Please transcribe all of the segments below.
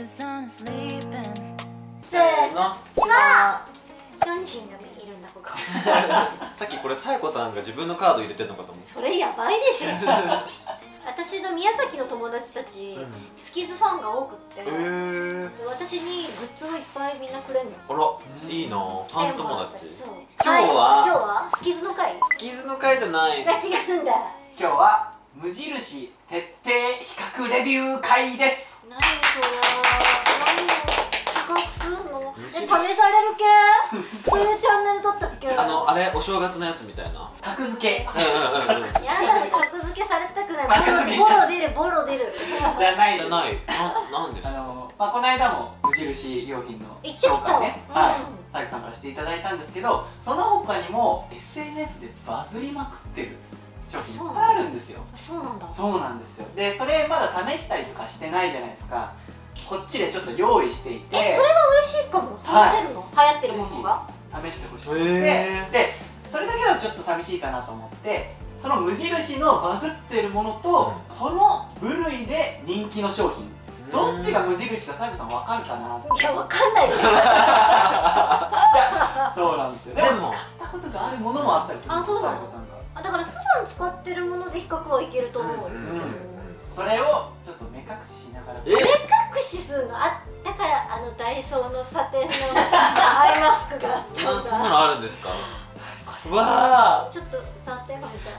せーの。 ちは。ヒョンジンがいるんだここ。 さっきこれさやこさんが自分のカード入れてるのかと思って。 それやばいでしょ。私の宮崎の友達たち、スキズファンが多くって、私にグッズをいっぱいみんなくれんの。 あら、いいな、ファン友達。 今日はスキズの会。 スキズの会じゃない。 違うんだ。 今日は無印徹底比較レビュー会です。 何それ。比較するの？試される系？そういうチャンネルだったっけ？ あれお正月のやつみたいな。 格付け。 やだね、格付けされたくない。ボロ出る、ボロ出る。 じゃない。 じゃない。なんですか。 この間も無印良品の紹介ね、さやこさんからしていただいたんですけど、その他にも SNS でバズりまくってる商品いっぱいあるんですよ。 そうなんだ。 そうなんですよ。で、それまだ試したりとかしてないじゃないですか。こっちでちょっと用意していて、 それは嬉しいかも。試せるの？流行ってるものが試してほしくて、で、それだけだとちょっと寂しいかなと思って、その無印のバズってるものと、その部類で人気の商品、どっちが無印かさやこさん分かるかな。 いや、分かんないでしょ。 そうなんですよ。でも使ったことがあるものもあったりするんですよ、さやこさんが。 だから普段使ってるもので比較はいけると思うよ。 それをちょっと目隠ししながら。 目隠しするの？だからダイソーのサテンのアイマスクがあったんだ。 そんなのあるんですか。わあ。 ちょっと触ってまみち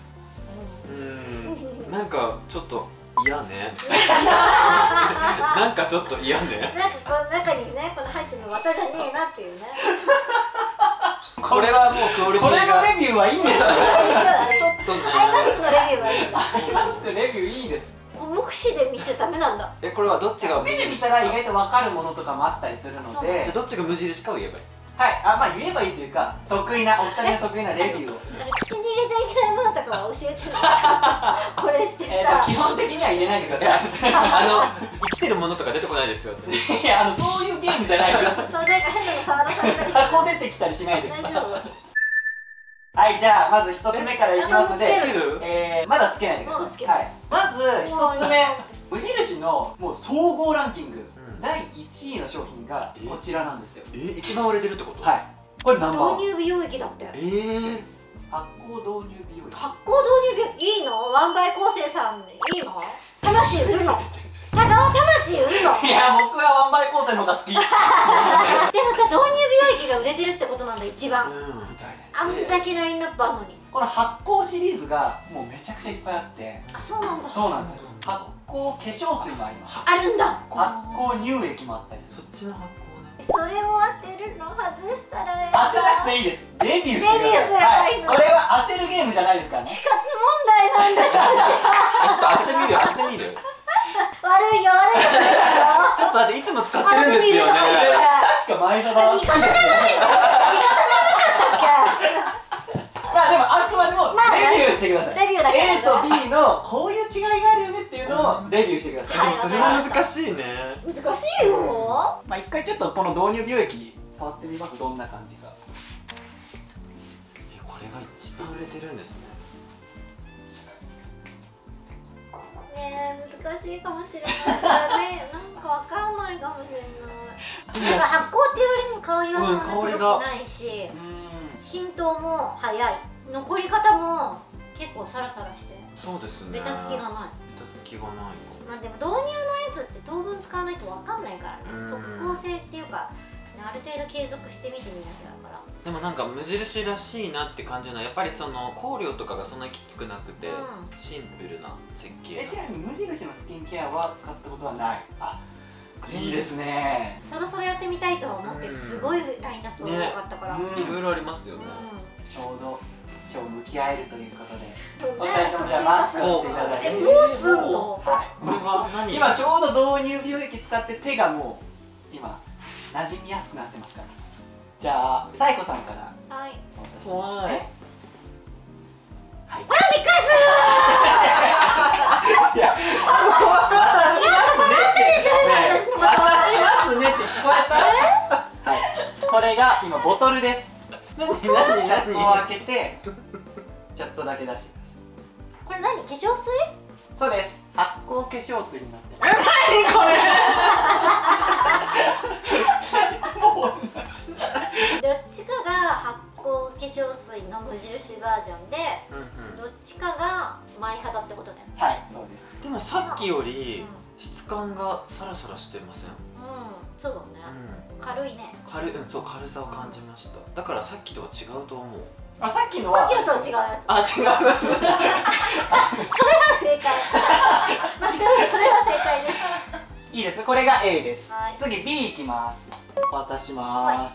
ゃん。 なんかちょっと嫌ね。なんかちょっと嫌ね。 なんかこの中にね、この入ってるの綿じゃねえなっていうね。 これはもうクオリティが。 これのレビューはいいんですよ。 ちょっとね。 アイマスクのレビューはいいんだ。 アイマスクレビューいいです。 目視で見ちゃダメなんだ。 これはどっちが目で見たら意外と分かるものとかもあったりするので、 どっちが無印かを言えばいい。 はい、まあ言えばいいというか、お二人の得意なレビューを口に入れちゃいけないものとかは教えてる。これしてさ。 基本的には入れないでください。 生きてるものとか出てこないですよ。 いや、そういうゲームじゃないです。 なんか変なの触らされたりして。 箱出てきたりしないです。 大丈夫。 はい、じゃあまず一つ目からいきますので、まだつけないでください。まず一つ目、無印のもう総合ランキング第1位の商品がこちらなんですよ。 一番売れてるってこと？ はい。これナンバー1。 導入美容液だって。 発酵導入美容液。 発酵導入美容いいの？ワンバイ構成さんいいの？魂売るの？田川魂売るの？ いや、僕はワンバイ構成の方が好き。でもさ、 導入美容液が売れてるってことなんだ、一番。あんだけラインナップあんのに。 この発酵シリーズがもうめちゃくちゃいっぱいあって。 あ、そうなんだ。 そうなんですよ。発酵化粧水もあります。 あるんだ。 発酵乳液もあったりする。 そっちの発酵ね。 それを当てるの外したら当てなくていいです。レビューしてください。これは当てるゲームじゃないですからね。 死活問題なんです。 ちょっと当ててみる、当ててみる。 悪いよ、悪いよ。 ちょっとだっていつも使ってるんですよね。 確か前田だ。 味方じゃないよ。味方じゃなかったっけ。 まあでもあくまでもレビューしてください。 レビューだけ。 A と B のこういう違いがあるよねっていうのをレビューしてください。 それは難しいね。 難しいよ。 まあ一回ちょっとこの導入美容液触ってみます。どんな感じか。 これが一番売れてるんですね。 ねえ、難しいかもしれないね。なんかわからないかもしれない。なんか発酵っていう割にも香りはそんなに良くないし、浸透も早い。残り方も結構サラサラして。 そうですね。 ベタつきがない。 ベタつきがない。 まあでも導入のやつって当分使わないとわかんないからね。即効性っていうか、ある程度継続してみてみなきゃだから。 でもなんか無印らしいなって感じなのはやっぱりその香料とかがそんなにきつくなくて、シンプルな設計。 ちなみに無印のスキンケアは使ったことはない。あ、いいですね。 そろそろやってみたいとは思ってる。すごいラインナップが多かったから。 いろいろありますよね。 ちょうど今日向き合えるということで、お二人ともじゃあマスクをしていただいて。 もうすんの？ これは何？ 今ちょうど導入美容液使って手がもう今馴染みやすくなってますから。じゃあさやこさんから。 はい。 怖い。はい。 あら、びっくりする。 いや、 私が触ったでしょ、今私のこと。 渡しますねって聞こえた？はい。これが今ボトルです。 何？ こう開けてちょっとだけ出してください。 これ何？化粧水？ そうです。発酵化晶水になって何これどっちかが発酵化粧水の無印バージョンで、どっちかがマイ肌ってことね。 はい、そうです。 でもさっきより質感がサラサラしてません？ そうだね。軽いね。 そう、軽さを感じました。だからさっきとは違うと思う。 あ、さっきのとは違うやつ。 あ、違う。 それは正解。またそれは正解です。 いいです。これが A です。 はい、 次 B いきます。渡します。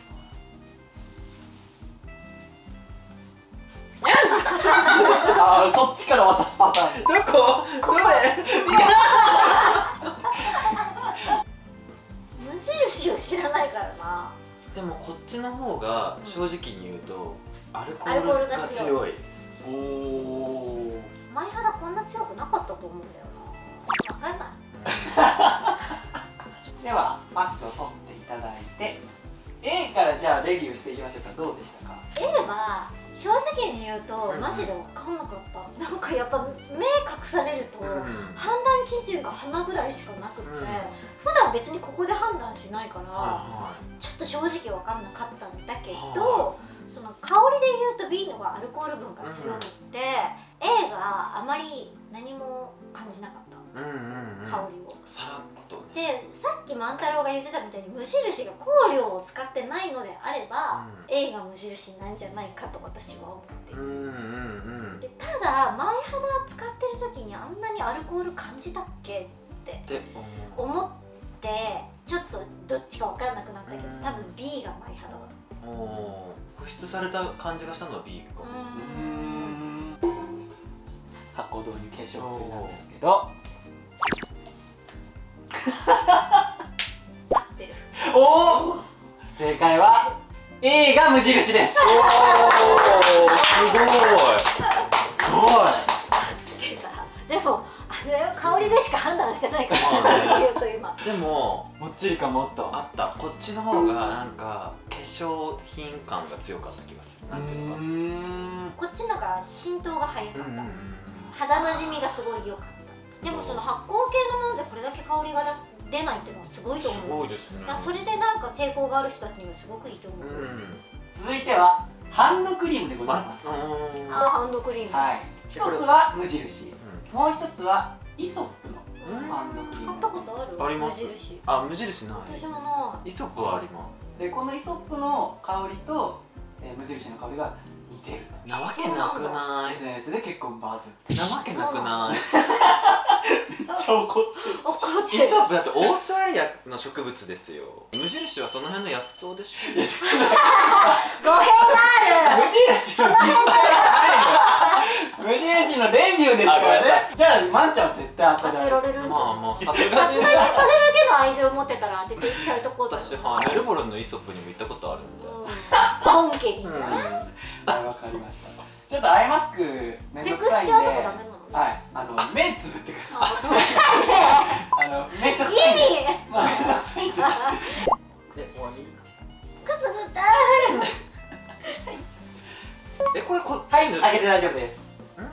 あ、そっちから渡すパターン。 どこ？これ。 無印を知らないからな。 でもこっちの方が正直に言うとアルコールが強い。 おお。 前肌こんな強くなかったと思うんだよな。わかんない。 ではマスクを取っていただいて A からじゃあレビューしていきましょうか。どうでしたか？ A は正直に言うとマジで分かんなかった。なんかやっぱ目隠されると判断基準が鼻ぐらいしかなくって、普段別にここで判断しないからちょっと正直分かんなかったんだけど、その香りで言うと B のがアルコール分が強くって A があまり何も感じなかった。香りをさらっとね。 で、さっき万太郎が言ってたみたいに無印が香料を使ってないのであれば、A が無印なんじゃないかと私は思ってる。で、ただ前肌使ってる時にあんなにアルコール感じたっけって思ってちょっとどっちか分からなくなったけど、多分 B が前肌だった。 保湿された感じがしたのは B かも。 発酵導入化粧水なんですけど合ってる。 おお、正解は A が無印です。 おお、すごい。 すごい。 合ってた。でもあれよ、香りでしか判断してないから言うと今。 でももっちり感もあった。 あった。こっちの方がなんか化粧品感が強かった気がする。なんていうのか。 こっちのが浸透が早かった。肌なじみがすごい良かった。でもその発酵系のものでこれだけ香りが出ないっていうのはすごいと思う。 すごいですね。 それでなんか抵抗がある人たちにはすごくいいと思う。 続いてはハンドクリームでございます。 ハンドクリーム。 はい。一つは無印、もう一つはイソップのハンドクリーム。 使ったことある？ あります。無印ない。 私もない。 イソップはあります。 で、このイソップの香りと無印の香りが似てると。 なわけなくない？ SNS で結構バズって。 なわけなくない？ めっちゃ怒ってる。 イソップだってオーストラリアの植物ですよ。無印はその辺の安そうでしょ。 語弊がある。 無印のディス無印のレビューですからね。じゃあまんちゃんは絶対当てられる。 まあまあさすがにそれだけの愛情を持ってたら当てていきたいところだ。 私はメルボルンのイソップにも行ったことあるんで。 本家にね。 わかりました。ちょっとアイマスクめんどくさいんで、はい、目つぶってください。あ、そうです。めんどくさい。めんどくさいんで。で、終わり。 くすぐった。 これはい、開けて大丈夫です。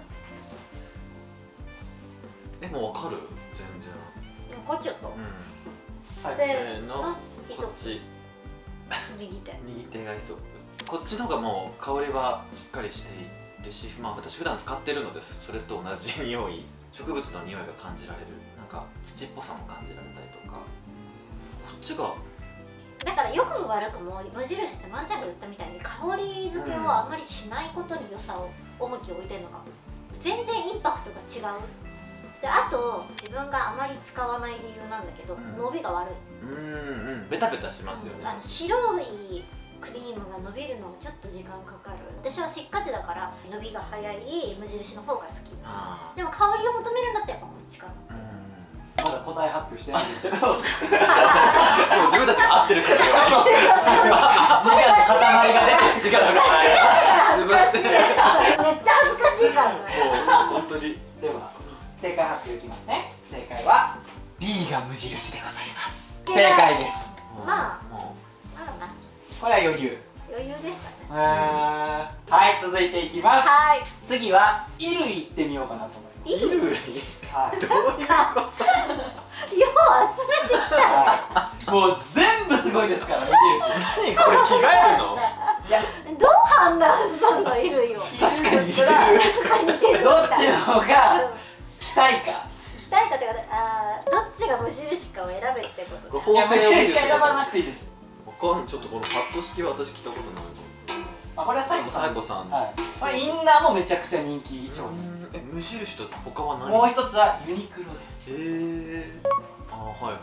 もうわかる？全然。 分かっちゃった。 せーの、 イソップ。右手がイソップ。こっちの方がもう香りはしっかりしているし、まあ私普段使ってるのでそれと同じ匂い、植物の匂いが感じられる。なんか土っぽさも感じられたりとか。こっちがだから良くも悪くも無印ってまんちゃんが言ったみたいに香り付けをあんまりしないことに良さを重きを置いてるのかも。全然インパクトが違う。で、あと自分があまり使わない理由なんだけど、伸びが悪い。 ベタベタしますよね。 白いクリームが伸びるのがちょっと時間かかる。私はせっかちだから伸びが早い無印の方が好き。でも香りを求めるんだってやっぱこっちかな。 まだ答え発表してないんですけど、でも自分たちが合ってるから自我の塊がね、 自我の塊。すみません。 めっちゃ恥ずかしいからね。 本当に。 では正解発表いきますね。正解は B が無印でございます。正解です。 まあこれは余裕でしたね。 はい、続いていきます。次は衣類いってみようかなと思います。 衣類、 はい、 どういうこと？ よう集めてきたね。 はい、もう全部すごいですから、無印。 何これ着替えるの？ いや、 どう判断したんだ衣類を。 確かに似てる。 似てる。 どっちの方が着たいか。 着たいかというか、どっちが無印かを選べってこと。 いや、無印か選ばなくていいです。 わかん、ちょっとこのパッド式は私着たことないかも。これはサイコさん。 サイコさん。 はい。これインナーもめちゃくちゃ人気商品。 無印と他は何？ もう一つはユニクロです。 あ、はいはいはい。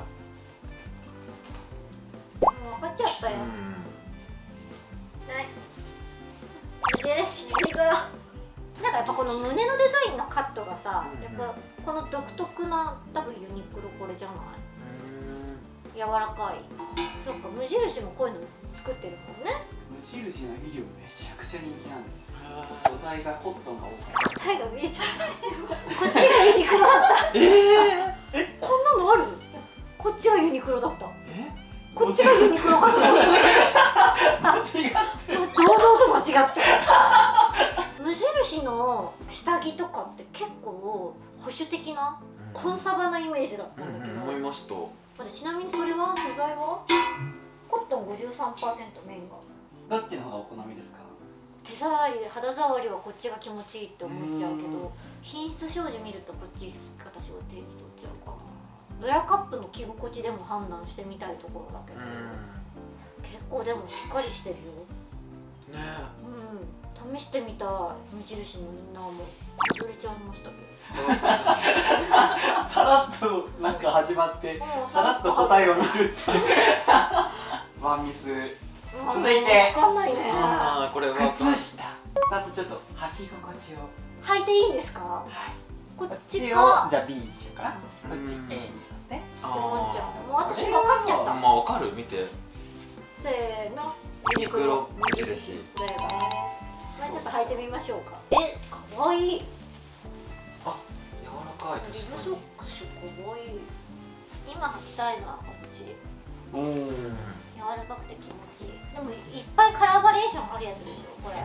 もう分かっちゃったよ。はい。無印ユニクロ。なんかやっぱこの胸のデザインのカットがさ、やっぱこの独特な多分ユニクロこれじゃない？柔らかい。そっか、無印もこういうの作ってるもんね。 無印の衣料めちゃくちゃ人気なんですよ。素材がコットンが多くて。 タイが見えちゃう。こっちがユニクロだった。こんなのある？こっちがユニクロだった。こっちがユニクロかと思った。 間違ってる。 堂々と間違ってる。無印の下着とかって結構保守的なコンサバなイメージだったんだけど。 思いました。 ちなみにそれは素材はコットン 53% 綿が。 どっちの方がお好みですか？ 手触り、肌触りはこっちが気持ちいいって思っちゃうけど、品質表示見るとこっち私は手に取っちゃうかな。ブラカップの着心地でも判断してみたいところだけど、結構でもしっかりしてるよね。試してみた無印のインナーも外れちゃいましたけど。 さらっとなんか始まってさらっと答えを見るってワンミス。続いて分かんないね。 これは靴下。まずちょっと履き心地を履いていいんですか？ はい。 こっちをか。 じゃあ B にしようかな。こっち A にしますね。 もう私分かっちゃった。 まあわかる、見て。 せーの。 ユニクロ無印。 まあちょっと履いてみましょうか。かわいい。 あ、柔らかい。 リブソックスかわいい。今履きたいな、こっち。柔らかくて気持ちいい。でもいっぱいカラーバリエーションあるやつでしょ、これ。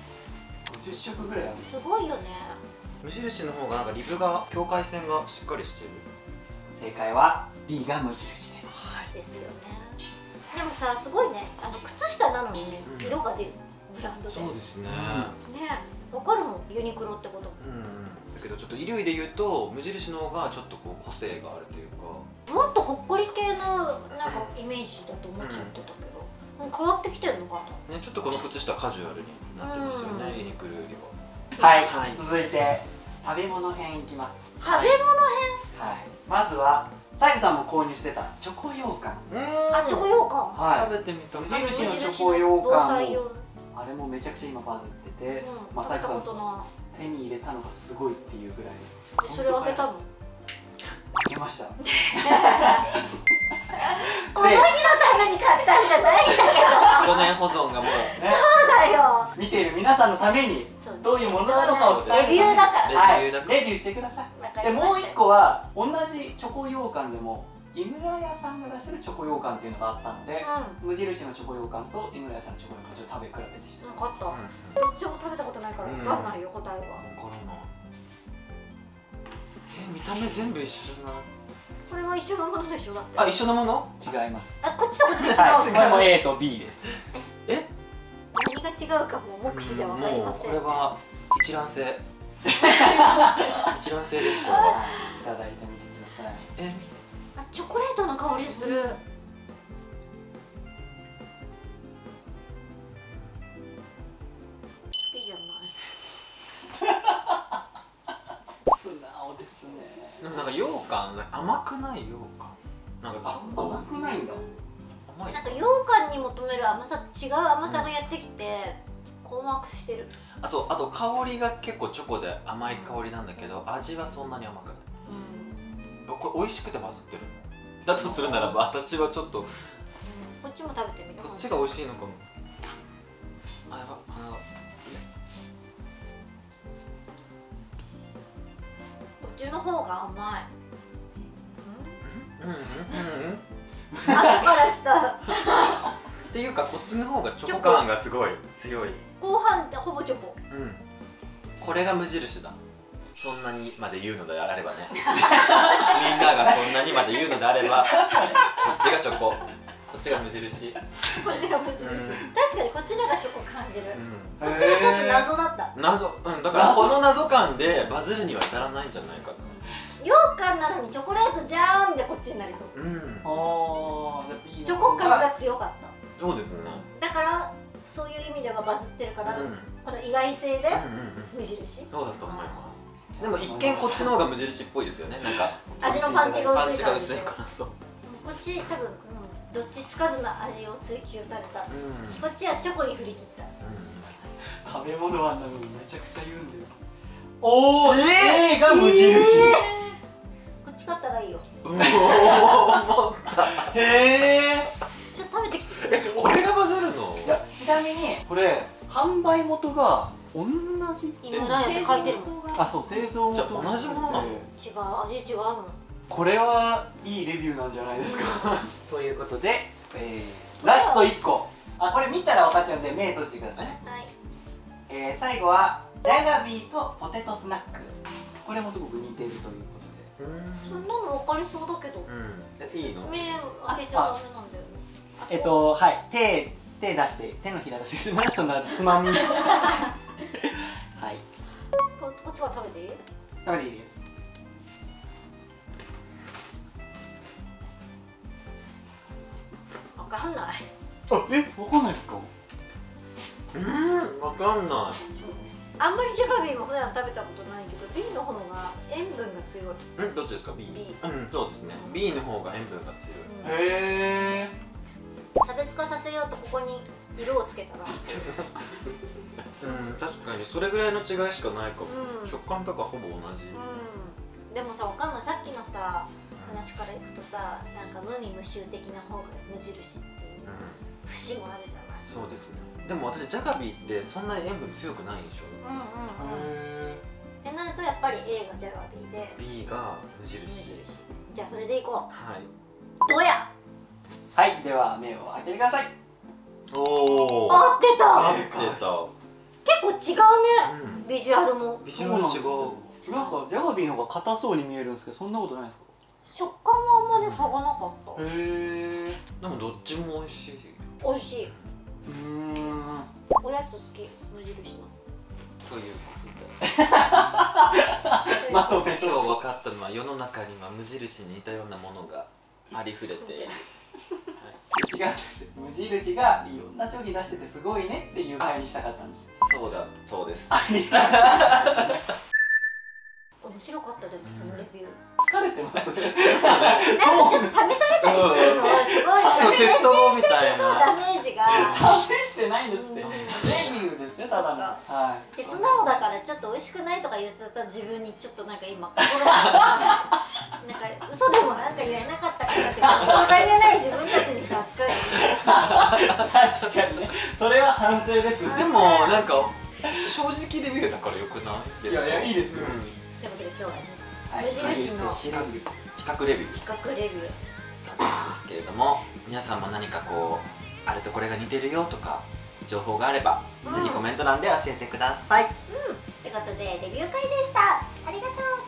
50色ぐらいある。 すごいよね。 無印の方がなんかリブが境界線がしっかりしてる。 正解は B が無印です。 ですよね。でもさ、すごいね。靴下なのにね、色が出る。ブランドで。 そうですね。 ね、わかるもん、ユニクロってこと。 だけどちょっと衣類で言うと無印の方がちょっとこう個性があるというか。 もっとほっこり系のなんかイメージだと思っちゃってたけど、もう変わってきてるのかな。 ね、ちょっとこの靴下カジュアルになってますよね、ユニクロよりは。はい、続いて食べ物編いきます。 食べ物編。 はい。まずはサイコさんも購入してたチョコ羊羹。 あ、チョコ羊羹。 はい。 食べてみた。 無印のチョコ羊羹。あれもめちゃくちゃ今バズってて、まあサイコさん手に入れたのがすごいっていうぐらい。 それを開けたの？ 開けました。 この日のために買ったんじゃないんだけど。 5年保存がもう。 そうだよ。 見ている皆さんのためにどういうものなのかを伝えて。 レビューだから。 はい。レビューしてください。でもう一個は同じチョコ羊羹でも井村屋さんが出してるチョコ羊羹っていうのがあったので、無印のチョコ羊羹と井村屋さんのチョコ羊羹を食べ比べてした。 分かった。どっちも食べたことないから分かんないよ、答えは。 分からない。見た目全部一緒じゃない？ これは一緒のものでしょ、だって。 あ、一緒のもの？ 違います。 あ、こっちとこっちで違う。 これも A と B です。 何が違うかも目視じゃ分かりません。 これは一卵性。一卵性です。これは。 いただいてみてください。 あ、チョコレートの香りする。好きじゃない。 素直ですね。 でもなんか羊羹、甘くない羊羹。なんか甘くないんだ。 甘い。 なんか羊羹に求める甘さ、違う甘さがやってきて困惑してる。 あ、そう、あと香りが結構チョコで甘い香りなんだけど、味はそんなに甘くない。これ美味しくてバズってる。だとするならば私はちょっとこっちも食べてみる。 こっちが美味しいのかも。あ、やば、鼻が。 こっちの方が甘い。後から来た。 っていうかこっちの方がチョコ感がすごい強い。 後半ってほぼチョコ。 これが無印だ。 そんなにまで言うのであればねみんながそんなにまで言うのであればこっちがチョコ、こっちが無印、 こっちが無印、確かにこっちの方がチョコ感じる、こっちがちょっと謎だった。 謎、だからこの謎感でバズるには至らないんじゃないかな。 羊羹なのにチョコレートじゃーんでこっちになりそう。チョコ感が強かった。 そうですね。 だからそういう意味ではバズってるから、この意外性で無印。 そうだと思います。でも一見こっちの方が無印っぽいですよね。なんか味のパンチが薄いから。 そう。 こっち多分どっちつかずな味を追求された。こっちはチョコに振り切った。 食べ物はなのにめちゃくちゃ言うんだよ。おお、A が無印。 こっち買ったらいいよ。 へえ。 ちょっと食べてきて。 これがバズるの？ いや、ちなみにこれ販売元が同じ。 今何やって書いてるもん。 あ、そう、製造元。 じゃあ同じものなの？ 違う、味違うもん。 これはいいレビューなんじゃないですか。ということで、ラスト1個。あ、これ見たら分かっちゃうんで目閉じてください。 はい。 最後はジャガビーとポテトスナック。これもすごく似てるということで。 そんなの分かりそうだけど。 いいの？ 目開けちゃダメなんだよね。 はい、手出して手のひら出してそんなつまみ。はい。 こっちは食べていい？ 食べていいです。 分かんない。 分かんないですか？ 分かんない。 あんまりジャガビーも普段食べたことないけど B の方が塩分が強い。 どっちですか？ B。そうですね。B の方が塩分が強い。 へえ。 差別化させようとここに色をつけたら。 確かにそれぐらいの違いしかないかも。食感とかほぼ同じ。 でもさ、わかんない。さっきのさ話からいくとさ、なんか無味無臭的な方が無印っていう節もあるじゃない。 そうですね。でも私ジャガビーってそんなに塩分強くない印象。 ってなるとやっぱり A がジャガビーで B が無印。 じゃあそれでいこう。 はい。 どうや。 はい、では目を開けてください。 おお。 合ってた。 合ってた。 結構違うね。ビジュアルも。 ビジュアル違う。 なんかジャガビーの方が硬そうに見えるんですけど、そんなことないですか？ 食感はあんまり差がなかった。 へえ。 でもどっちも美味しい。 美味しい。おやつ好き、無印の。 ということで。 まとめと今日分かったのは世の中には無印に似たようなものがありふれている。 違うんですよ。無印がいろんな商品出しててすごいねっていう回にしたかったんです。 そうです。 面白かったでもそのレビュー。 疲れてます。 なんかちょっと試されたりするのはすごい。 そうテストみたいな。 ダメージが。 試してないんですって。レビューですね、ただの。はい。 で素直だからちょっと美味しくないとか言ってた自分にちょっとなんか今心がなんか嘘でもなんか言えなかったからって答えがない自分たちにがっかり。 確かにね。それは反省です。 でもなんか正直レビューだからよくないですか？ いやいいですよ。 ということで今日はね、無印の比較レビューですけれども、皆さんも何かこうあれとこれが似てるよとか情報があれば、ぜひコメント欄で教えてください。 ということでレビュー会でした。ありがとう。